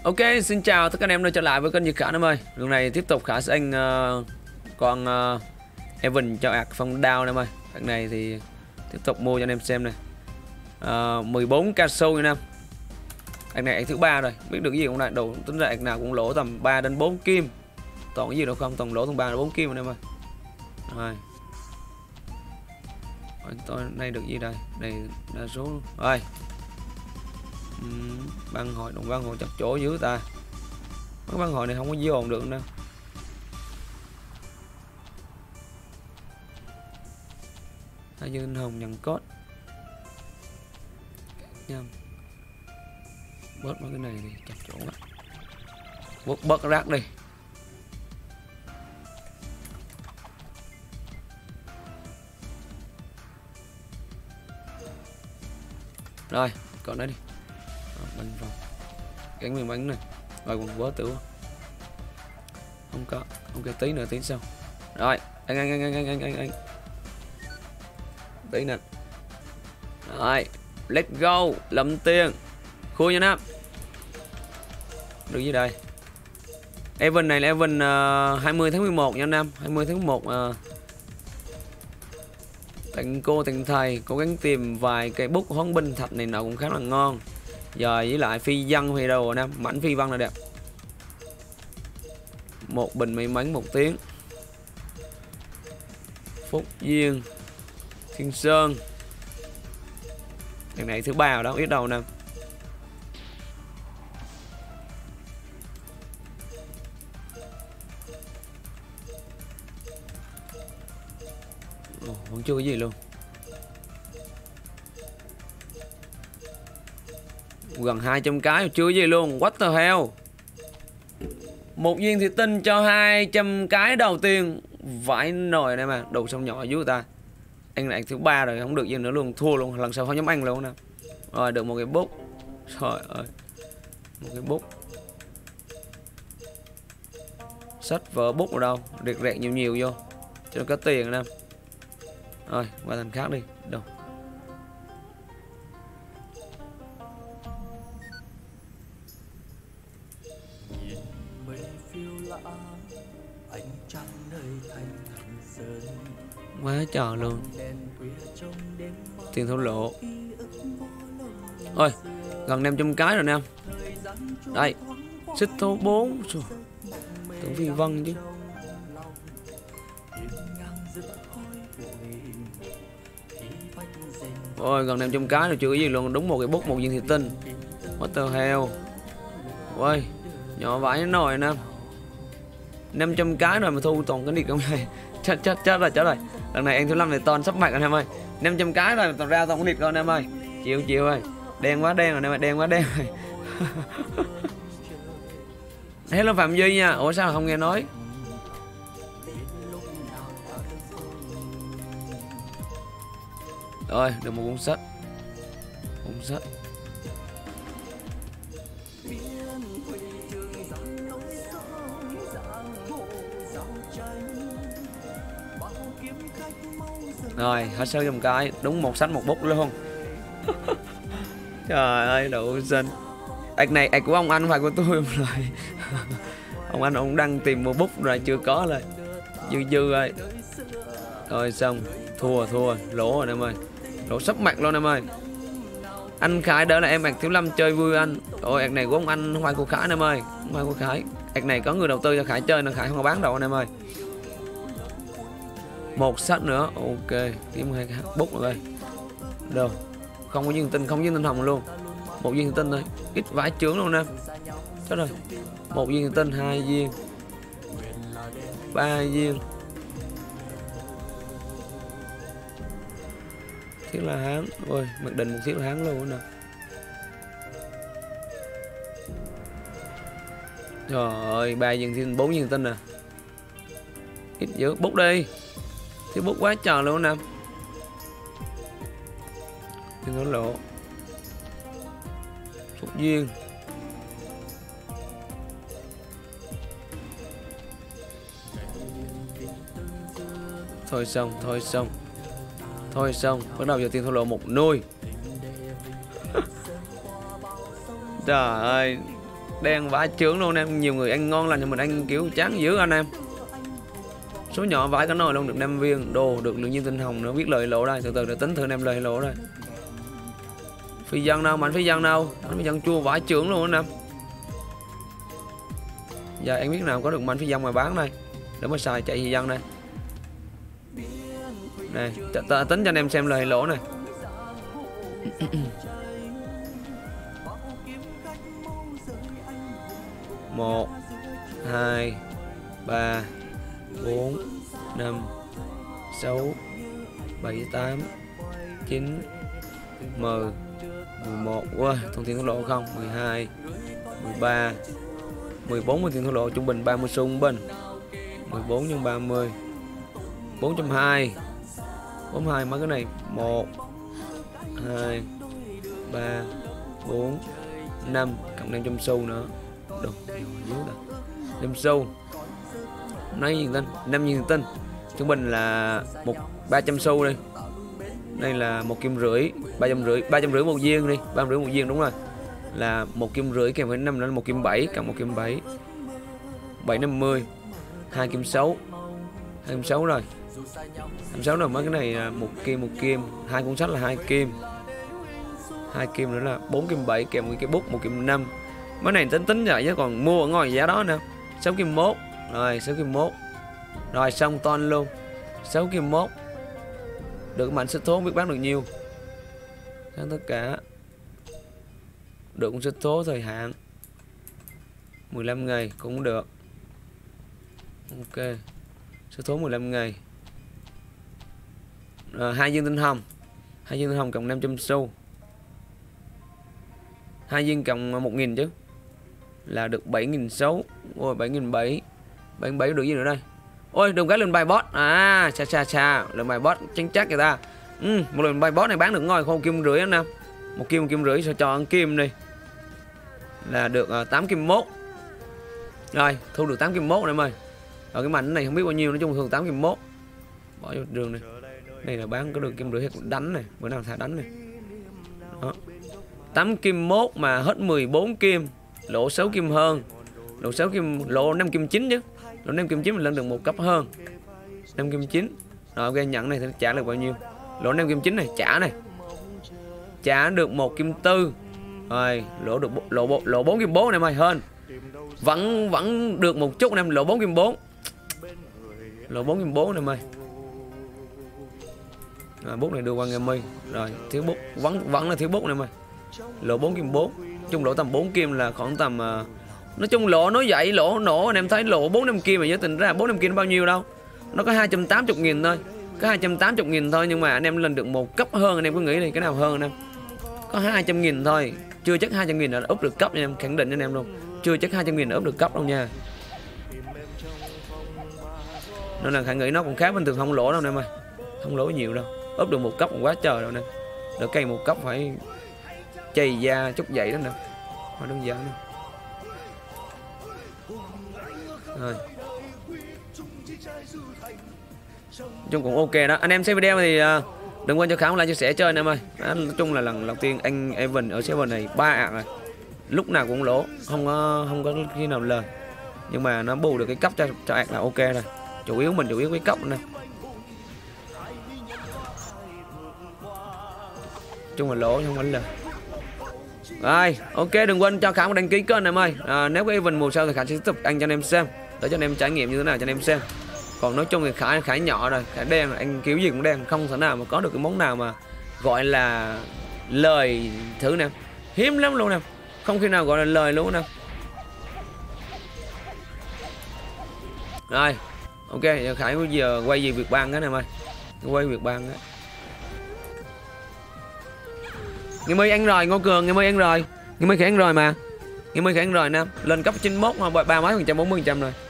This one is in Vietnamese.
Ok, xin chào tất cả anh em đã trở lại với kênh Nhật Khả em ơi. Lần này tiếp tục Khả sẽ anh con Evan cho ạc phong down em ơi. Cái này thì tiếp tục mua cho anh em xem này. 14 caso nha em. Ạc này ạc thứ 3 rồi, biết được cái gì không này, đồ tính ra ạc nào cũng lỗ tầm 3 đến 4 kim. Toàn cái gì đâu không, toàn lỗ tầm 3 đến 4 kim anh em ơi. Rồi. Tôi đây được gì đây? Đây đa số rồi. Băng hội, đồng băng hội chặt chỗ dưới ta. Mấy băng hội này không có dồn được đâu. Thái Dương Hồng nhận cốt nhầm. Bớt mấy cái này đi, chặt chỗ quá. Bớt rác đi. Rồi, còn đấy đi. Bánh vào. Gắn miếng bánh này. Rồi còn bớt tử. Không có. Ok, tí nữa tí sau. Rồi, anh. Tí nè. Rồi, let's go, lầm tiền. Khui nha nam. Được gì đây? Evan này là Evan 20 tháng 11 nha nam. 20 tháng 11 tặng cô tặng thầy cố gắng tìm vài cây bút hoán binh thạch này nọ cũng khá là ngon. Giờ với lại phi văn hay đâu nam, mảnh phi văn là đẹp. Một bình may mắn 1 tiếng. Phúc Duyên Thiên Sơn. Đằng này thứ 3 rồi đó, biết đâu nè. Vẫn chưa cái gì luôn. Gần 200 cái chưa cái gì luôn. What the hell. Một viên thủy tinh cho 200 cái đầu tiên. Vãi nồi này mà. Đồ xong nhỏ dưới ta. Anh lại thứ 3 rồi, không được gì nữa luôn, thua luôn, lần sau không dám ăn luôn nè. Rồi được một cái bút. Trời ơi. Một cái bút. Sách vở bút ở đâu, rẹt rẹt nhiều vô cho nó có tiền nè. Rồi, qua thành khác đi. Đâu. Quá trời luôn. Tiền thổ lộ. Ôi, gần 500 cái rồi nè. Đây, xích thố 4. Tưởng phi vân chứ. Ôi, gần 500 cái rồi chưa cái gì luôn. Đúng một cái bút, một viên thủy tinh. What the hell. Ôi, nhỏ vãi nồi nè. 500 cái rồi mà thu toàn cái đi không này. Chết rồi. Lần này anh thứ 5 này toàn sắp mạch anh em ơi. 500 cái rồi toàn ra toàn cái địt rồi anh em ơi. Chiều ơi. Đen quá đen rồi anh em ơi, đen quá đen rồi. Hello Phạm Duy nha. Ủa sao không nghe nói? Rồi, được một cuốn sách. Rồi, hết 600 cái, đúng một sách một bút luôn. Trời ơi, đủ xinh. Ạc này ạc của ông anh phải của tôi không rồi. Ông anh ông đang tìm một bút rồi chưa có rồi. Dư ơi. Rồi xong, thua, lỗ rồi em ơi. Lỗ sắp mặt luôn em ơi. Anh Khải đỡ là em ạc thiếu 5 chơi vui anh. Ôi ạc này của ông anh không phải của Khải em ơi. Không phải của Khải. Ạc này có người đầu tư cho Khải chơi nên Khải không có bán đâu anh em ơi. Một sách nữa, ok, kiếm 2 cái bút rồi. Đâu, không có viên tinh, không viên tinh hồng luôn. Một viên tinh thôi, ít vãi chướng luôn nè. Chết rồi. Một viên tinh, 2 viên, 3 viên. Thiết là Hán, ôi, mặc định một thiết là Hán luôn nè. Trời ơi, 3 viên tinh, 4 viên tinh nè. Ít dữ, bút đi. Thì bút quá trời luôn nè. Đừng có lộ. Phúc Duyên. Thôi xong. Bắt đầu giờ tiền thổ lộ một nuôi. Trời ơi. Đen vãi chướng luôn em. Nhiều người ăn ngon lành nhưng mình ăn kiểu chán dữ anh em. Số nhỏ vãi cả nồi luôn, được 5 viên. Đồ được lượng nhiên tinh hồng nữa, biết lời lộ đây. Từ từ để tính thử em lời lộ đây. Phi dân đâu, mạnh phi dân đâu. Mạnh phi dân chua vãi chướng luôn anh em. Giờ em biết nào có được mạnh phi dân mà bán đây. Để mà xài chạy phi dân đây. Này, tính cho anh em xem lời lỗ này. 1 2 3 4 5 6 7 8 9 10 11. Wow, thông tin thổ lộ không? 12 13 14 thông tin thổ lộ trung bình 30 xu bình. 14 nhân 30 420. 42 mấy cái này. 1 2 3 4 5 cộng 500 xu nữa. Đồ dưới đây. 5 xu. Nói gì tên? 5 viên tinh. Trung bình là 300 xu đi. Đây là 1,5 kim, 350 một viên đi, 350 một viên đúng rồi. Là 1,5 kim kèm với 5 nữa là 1,7 kim cộng 1,7 kim 750. 2 kim 6. 2 kim 6 rồi. 26 rồi, mấy cái này là 1 kim, 2 cuốn sách là 2 kim. 2 kim nữa là 4 kim 7 kèm với cái bút 1 kim 5. Mấy này tính vậy chứ còn mua ở ngoài giá đó nè. 6 kim 1. Rồi 6 kim 1. Rồi xong ton luôn. 6 kim 1. Được mạnh xích thố không biết bán được nhiêu. Bán tất cả. Được con xích thố thời hạn 15 ngày cũng được. Ok. Xích thố 15 ngày. 2 viên tinh hồng. 2 viên tinh hồng cộng 500 xu. 2 viên cộng 1.000 chứ. Là được 7.600. Ôi 7.700. 7.700 được gì nữa đây? Ôi đừng cái lên bài boss. À cha lên bài boss chính chắc người ta. Một lần bài boss này bán được ngon không? 1,5 kim anh em. 1 kim, 1,5 kim sao cho ăn kim đi. Là được 8 kim 1. Rồi thu được 8 kim 1 em ơi. Ở cái mảnh này không biết bao nhiêu, nói chung thường 8 kim 1. Bỏ vô đường này. Đây là bán có được 1,5 kim đánh này, bữa nào thả đánh này. Đó. 8 kim 1 mà hết 14 kim, lỗ 6 kim hơn. Lỗ 6 kim, lỗ 5 kim 9 chứ. Lỗ 5 kim 9 mình lên được 1 cấp hơn. 5 kim 9. Rồi ok, nhận này thì trả được bao nhiêu? Lỗ 5 kim 9 này, trả này. Trả được 1 kim 4. Rồi, lỗ được lỗ 4 kim 4 này mày hơn. Vẫn được một chút em, lỗ 4 kim 4. Lỗ 4 kim 4 này mày. Rồi, bút này đưa qua nghe mi. Rồi, thiếu bút, vẫn là thiếu bút này mày. Lỗ 4 kim 4. Chung lỗ tầm 4 kim là khoảng tầm nói chung lỗ nói vậy, lỗ nổ anh em thấy lỗ 4-5 kim mà nhớ tình ra 4-5 kim bao nhiêu đâu. Nó có 280.000 thôi. Có 280.000 thôi nhưng mà anh em lên được một cấp hơn, anh em có nghĩ đi cái nào hơn anh em? Có 200.000 thôi, chưa chắc 200.000 là úp được cấp anh em, khẳng định cho anh em luôn. Chưa chắc 200.000 là úp được cấp đâu nha. Nên là khả nghĩ nó cũng khá bình thường, không lỗ đâu anh em ơi. Không lỗ nhiều đâu. Úp được một cấp cũng quá trời đâu nè. Đỡ cây một cấp phải chày da chút dậy đó nè. Không đơn giản đâu. Rồi. Chung cũng ok đó. Anh em xem video thì đừng quên cho Khải like chia sẻ chơi anh em ơi. Nói chung là lần đầu tiên anh Evan ở server này 3 ạc rồi. Lúc nào cũng lỗ, không có khi nào lời. Nhưng mà nó bù được cái cấp cho ạc là ok rồi. Chủ yếu cái cấp này. Chung là lỗ không phải lời. Rồi, ok, đừng quên cho Khải đăng ký kênh em ơi. Nếu có Evan mùa sau thì Khải sẽ tiếp tục anh cho anh em xem, để cho anh em trải nghiệm như thế nào cho anh em xem. Còn nói chung thì Khải nhỏ rồi, Khải đen rồi, anh kiểu gì cũng đen, không thể nào mà có được cái món nào mà gọi là lời thử nè, hiếm lắm luôn nè, không khi nào gọi là lời luôn nè. Rồi, ok, giờ Khải bây giờ quay gì việc bang cái này em ơi, quay việc bang á. Ngày mới ăn rồi, Ngô Cường, ngày mới ăn rồi, ngày mới khả ăn rồi mà, ngày mới khả ăn rồi nè, lên cấp 91 ba mấy phần trăm, 40% rồi.